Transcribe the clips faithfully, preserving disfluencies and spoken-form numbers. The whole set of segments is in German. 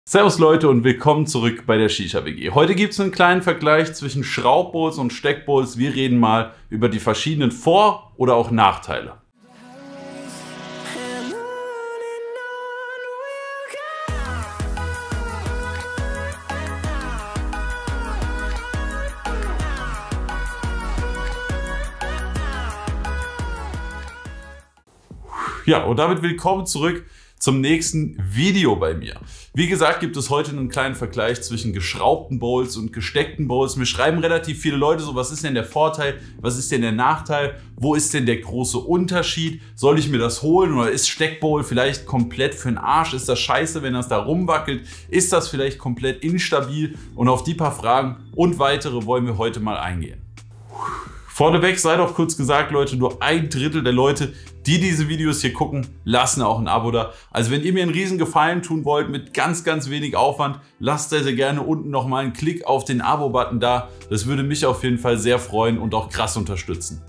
Servus Leute und willkommen zurück bei der Shisha W G. Heute gibt es einen kleinen Vergleich zwischen Schraubbowls und Steckbowls. Wir reden mal über die verschiedenen Vor- oder auch Nachteile. Ja, und damit willkommen zurück zum nächsten Video bei mir. Wie gesagt, gibt es heute einen kleinen Vergleich zwischen geschraubten Bowls und gesteckten Bowls. Mir schreiben relativ viele Leute so, was ist denn der Vorteil, was ist denn der Nachteil, wo ist denn der große Unterschied, soll ich mir das holen oder ist Steckbowl vielleicht komplett für den Arsch, ist das scheiße, wenn das da rumwackelt, ist das vielleicht komplett instabil, und auf die paar Fragen und weitere wollen wir heute mal eingehen. Vorneweg sei doch kurz gesagt, Leute, nur ein Drittel der Leute, die diese Videos hier gucken, lassen auch ein Abo da. Also wenn ihr mir einen riesen Gefallen tun wollt mit ganz, ganz wenig Aufwand, lasst sehr, sehr gerne unten nochmal einen Klick auf den Abo-Button da. Das würde mich auf jeden Fall sehr freuen und auch krass unterstützen.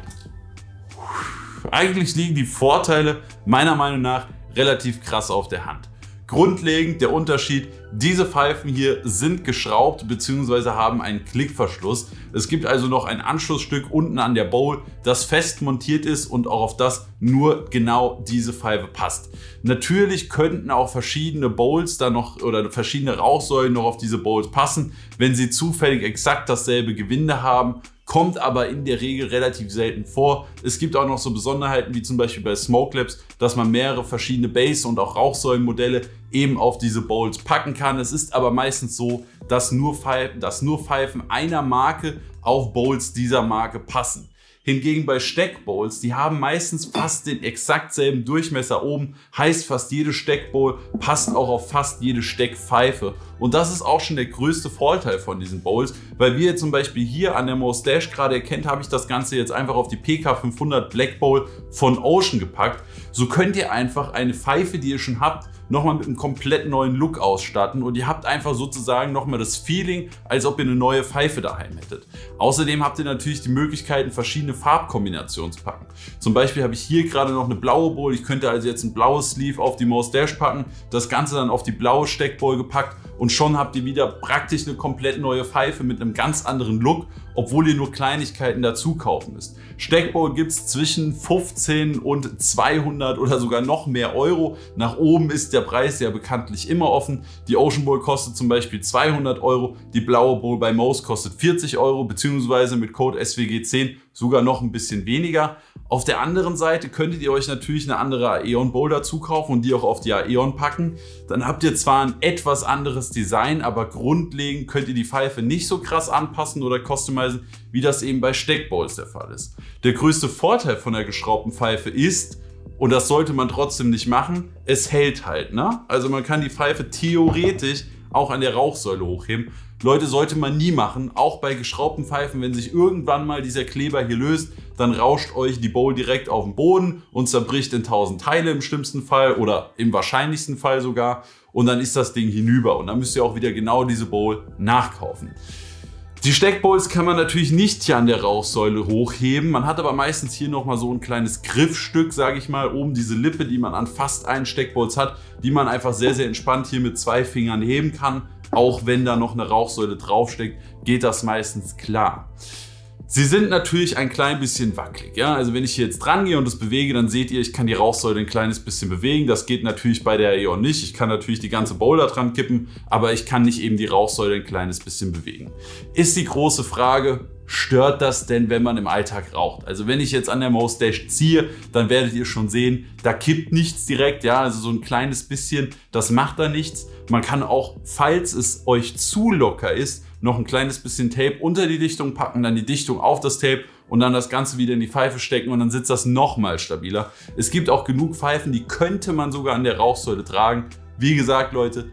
Eigentlich liegen die Vorteile meiner Meinung nach relativ krass auf der Hand. Grundlegend der Unterschied: Diese Pfeifen hier sind geschraubt bzw. haben einen Klickverschluss. Es gibt also noch ein Anschlussstück unten an der Bowl, das fest montiert ist und auch auf das nur genau diese Pfeife passt. Natürlich könnten auch verschiedene Bowls da noch oder verschiedene Rauchsäulen noch auf diese Bowls passen, wenn sie zufällig exakt dasselbe Gewinde haben. Kommt aber in der Regel relativ selten vor. Es gibt auch noch so Besonderheiten wie zum Beispiel bei Smoke Labs, dass man mehrere verschiedene Base- und auch Rauchsäulenmodelle eben auf diese Bowls packen kann. Es ist aber meistens so, dass nur Pfeifen, dass nur Pfeifen einer Marke auf Bowls dieser Marke passen. Hingegen bei Steckbowls, die haben meistens fast den exakt selben Durchmesser oben, heißt fast jede Steckbowl passt auch auf fast jede Steckpfeife. Und das ist auch schon der größte Vorteil von diesen Bowls, weil wie ihr zum Beispiel hier an der Moustache gerade erkennt, habe ich das Ganze jetzt einfach auf die P K fünfhundert Black Bowl von Ocean gepackt. So könnt ihr einfach eine Pfeife, die ihr schon habt, nochmal mit einem komplett neuen Look ausstatten, und ihr habt einfach sozusagen nochmal das Feeling, als ob ihr eine neue Pfeife daheim hättet. Außerdem habt ihr natürlich die Möglichkeiten, verschiedene Farbkombinationen zu packen. Zum Beispiel habe ich hier gerade noch eine blaue Bowl. Ich könnte also jetzt ein blaues Sleeve auf die Moustache packen, das Ganze dann auf die blaue Steckbowl gepackt, und schon habt ihr wieder praktisch eine komplett neue Pfeife mit einem ganz anderen Look, obwohl ihr nur Kleinigkeiten dazu kaufen müsst. Steckbowl gibt es zwischen fünfzehn und zweihundert oder sogar noch mehr Euro. Nach oben ist der Preis ja bekanntlich immer offen. Die Ocean Bowl kostet zum Beispiel zweihundert Euro, die blaue Bowl bei Mouse kostet vierzig Euro, beziehungsweise mit Code S W G zehn sogar noch ein bisschen weniger. Auf der anderen Seite könntet ihr euch natürlich eine andere Aeon Bowl dazu kaufen und die auch auf die Aeon packen. Dann habt ihr zwar ein etwas anderes Design, aber grundlegend könnt ihr die Pfeife nicht so krass anpassen oder customizen, wie das eben bei Steckbowls der Fall ist. Der größte Vorteil von der geschraubten Pfeife ist, und das sollte man trotzdem nicht machen, es hält halt, ne? Also man kann die Pfeife theoretisch auch an der Rauchsäule hochheben. Leute, sollte man nie machen, auch bei geschraubten Pfeifen. Wenn sich irgendwann mal dieser Kleber hier löst, dann rauscht euch die Bowl direkt auf den Boden und zerbricht in tausend Teile im schlimmsten Fall oder im wahrscheinlichsten Fall sogar, und dann ist das Ding hinüber und dann müsst ihr auch wieder genau diese Bowl nachkaufen. Die Steckbowls kann man natürlich nicht hier an der Rauchsäule hochheben. Man hat aber meistens hier nochmal so ein kleines Griffstück, sage ich mal, oben diese Lippe, die man an fast allen Steckbowls hat, die man einfach sehr, sehr entspannt hier mit zwei Fingern heben kann. Auch wenn da noch eine Rauchsäule draufsteckt, geht das meistens klar. Sie sind natürlich ein klein bisschen wackelig. Ja? Also wenn ich hier jetzt dran gehe und das bewege, dann seht ihr, ich kann die Rauchsäule ein kleines bisschen bewegen. Das geht natürlich bei der Aeon nicht. Ich kann natürlich die ganze Bowl da dran kippen, aber ich kann nicht eben die Rauchsäule ein kleines bisschen bewegen. Ist die große Frage: Stört das denn, wenn man im Alltag raucht? Also wenn ich jetzt an der Moustache ziehe, dann werdet ihr schon sehen, da kippt nichts direkt, ja, also so ein kleines bisschen, das macht da nichts. Man kann auch, falls es euch zu locker ist, noch ein kleines bisschen Tape unter die Dichtung packen, dann die Dichtung auf das Tape und dann das Ganze wieder in die Pfeife stecken, und dann sitzt das nochmal stabiler. Es gibt auch genug Pfeifen, die könnte man sogar an der Rauchsäule tragen. Wie gesagt, Leute,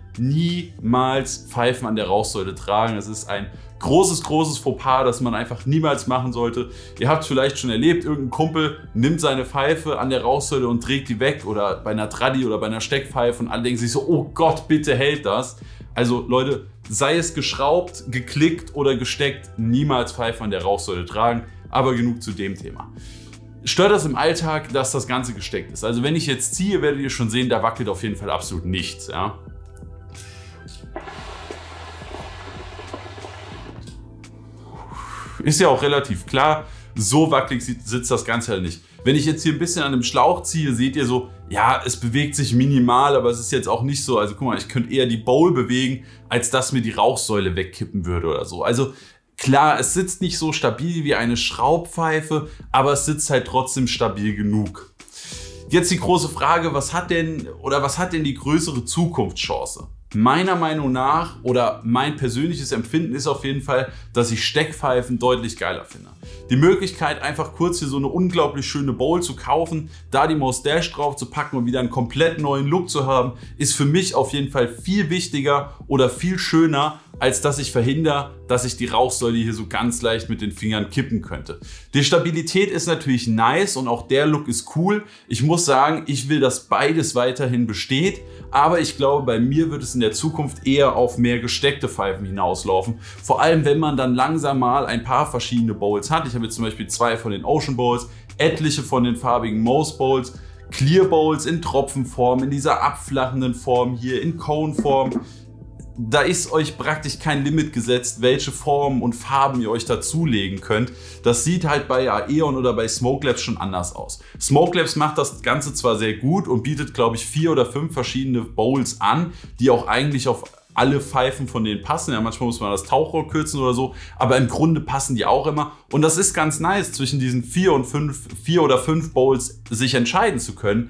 niemals Pfeifen an der Rauchsäule tragen. Das ist ein großes, großes Fauxpas, das man einfach niemals machen sollte. Ihr habt es vielleicht schon erlebt, irgendein Kumpel nimmt seine Pfeife an der Rauchsäule und trägt die weg, oder bei einer Tradi oder bei einer Steckpfeife, und alle denken sich so, oh Gott, bitte hält das. Also Leute, sei es geschraubt, geklickt oder gesteckt, niemals Pfeife an der Rauchsäule tragen. Aber genug zu dem Thema. Stört das im Alltag, dass das Ganze gesteckt ist? Also wenn ich jetzt ziehe, werdet ihr schon sehen, da wackelt auf jeden Fall absolut nichts. Ja? Ist ja auch relativ klar, so wackelig sitzt das Ganze halt nicht. Wenn ich jetzt hier ein bisschen an dem Schlauch ziehe, seht ihr so, ja, es bewegt sich minimal, aber es ist jetzt auch nicht so, also guck mal, ich könnte eher die Bowl bewegen, als dass mir die Rauchsäule wegkippen würde oder so. Also klar, es sitzt nicht so stabil wie eine Schraubpfeife, aber es sitzt halt trotzdem stabil genug. Jetzt die große Frage, was hat denn oder was hat denn die größere Zukunftschance? Meiner Meinung nach oder mein persönliches Empfinden ist auf jeden Fall, dass ich Steckpfeifen deutlich geiler finde. Die Möglichkeit, einfach kurz hier so eine unglaublich schöne Bowl zu kaufen, da die Moustache drauf zu packen und wieder einen komplett neuen Look zu haben, ist für mich auf jeden Fall viel wichtiger oder viel schöner, als dass ich verhindere, dass ich die Rauchsäule hier so ganz leicht mit den Fingern kippen könnte. Die Stabilität ist natürlich nice und auch der Look ist cool. Ich muss sagen, ich will, dass beides weiterhin besteht, aber ich glaube, bei mir wird es in der Zukunft eher auf mehr gesteckte Pfeifen hinauslaufen. Vor allem, wenn man dann langsam mal ein paar verschiedene Bowls hat. Ich habe jetzt zum Beispiel zwei von den Ocean Bowls, etliche von den farbigen Mose Bowls, Clear Bowls in Tropfenform, in dieser abflachenden Form hier, in Cone-Form. Da ist euch praktisch kein Limit gesetzt, welche Formen und Farben ihr euch dazulegen könnt. Das sieht halt bei Aeon oder bei Smoke Labs schon anders aus. Smoke Labs macht das Ganze zwar sehr gut und bietet, glaube ich, vier oder fünf verschiedene Bowls an, die auch eigentlich auf alle Pfeifen von denen passen. Ja, manchmal muss man das Tauchrohr kürzen oder so, aber im Grunde passen die auch immer. Und das ist ganz nice, zwischen diesen vier und fünf, vier oder fünf Bowls sich entscheiden zu können.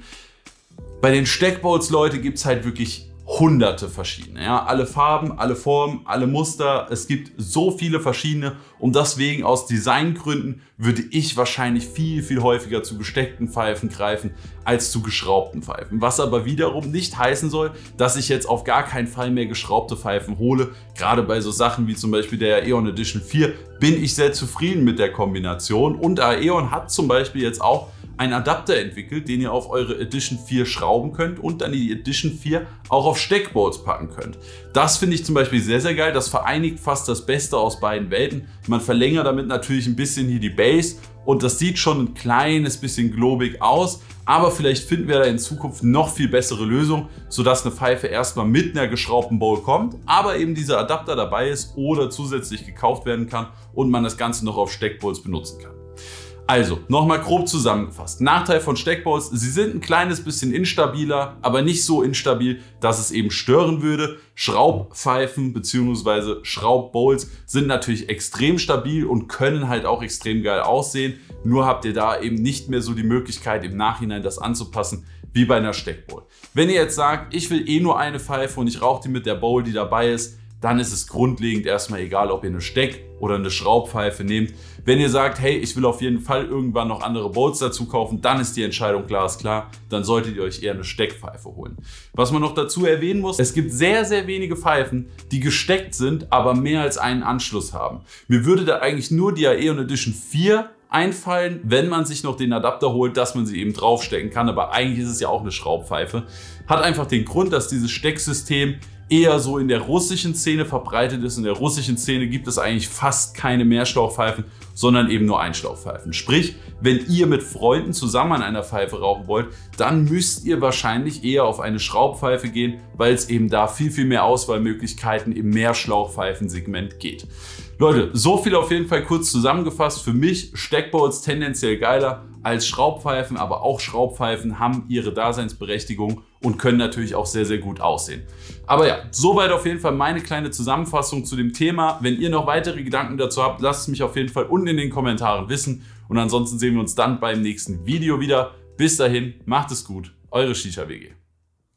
Bei den Steckbowls, Leute, gibt es halt wirklich hunderte verschiedene, ja, alle Farben, alle Formen, alle Muster, es gibt so viele verschiedene und deswegen aus Designgründen würde ich wahrscheinlich viel, viel häufiger zu gesteckten Pfeifen greifen als zu geschraubten Pfeifen. Was aber wiederum nicht heißen soll, dass ich jetzt auf gar keinen Fall mehr geschraubte Pfeifen hole. Gerade bei so Sachen wie zum Beispiel der Aeon Edition vier bin ich sehr zufrieden mit der Kombination und Aeon hat zum Beispiel jetzt auch einen Adapter entwickelt, den ihr auf eure Edition vier schrauben könnt und dann die Edition vier auch auf Steckbowls packen könnt. Das finde ich zum Beispiel sehr, sehr geil. Das vereinigt fast das Beste aus beiden Welten. Man verlängert damit natürlich ein bisschen hier die Base und das sieht schon ein kleines bisschen globig aus, aber vielleicht finden wir da in Zukunft noch viel bessere Lösungen, sodass eine Pfeife erstmal mit einer geschraubten Bowl kommt, aber eben dieser Adapter dabei ist oder zusätzlich gekauft werden kann und man das Ganze noch auf Steckbowls benutzen kann. Also, nochmal grob zusammengefasst. Nachteil von Steckbowls, sie sind ein kleines bisschen instabiler, aber nicht so instabil, dass es eben stören würde. Schraubpfeifen bzw. Schraubbowls sind natürlich extrem stabil und können halt auch extrem geil aussehen. Nur habt ihr da eben nicht mehr so die Möglichkeit, im Nachhinein das anzupassen, wie bei einer Steckbowl. Wenn ihr jetzt sagt, ich will eh nur eine Pfeife und ich rauche die mit der Bowl, die dabei ist, dann ist es grundlegend erstmal egal, ob ihr eine Steck- oder eine Schraubpfeife nehmt. Wenn ihr sagt, hey, ich will auf jeden Fall irgendwann noch andere Bowls dazu kaufen, dann ist die Entscheidung glasklar. Dann solltet ihr euch eher eine Steckpfeife holen. Was man noch dazu erwähnen muss, es gibt sehr, sehr wenige Pfeifen, die gesteckt sind, aber mehr als einen Anschluss haben. Mir würde da eigentlich nur die Aeon Edition vier einfallen, wenn man sich noch den Adapter holt, dass man sie eben draufstecken kann. Aber eigentlich ist es ja auch eine Schraubpfeife. Hat einfach den Grund, dass dieses Stecksystem eher so in der russischen Szene verbreitet ist. In der russischen Szene gibt es eigentlich fast keine Mehrschlauchpfeifen, sondern eben nur Einschlauchpfeifen. Sprich, wenn ihr mit Freunden zusammen an einer Pfeife rauchen wollt, dann müsst ihr wahrscheinlich eher auf eine Schraubpfeife gehen, weil es eben da viel, viel mehr Auswahlmöglichkeiten im Mehrschlauchpfeifensegment geht. Leute, so viel auf jeden Fall kurz zusammengefasst. Für mich Steckbowls tendenziell geiler als Schraubpfeifen, aber auch Schraubpfeifen haben ihre Daseinsberechtigung und können natürlich auch sehr, sehr gut aussehen. Aber ja, soweit auf jeden Fall meine kleine Zusammenfassung zu dem Thema. Wenn ihr noch weitere Gedanken dazu habt, lasst es mich auf jeden Fall unten in den Kommentaren wissen. Und ansonsten sehen wir uns dann beim nächsten Video wieder. Bis dahin, macht es gut, eure Shisha W G.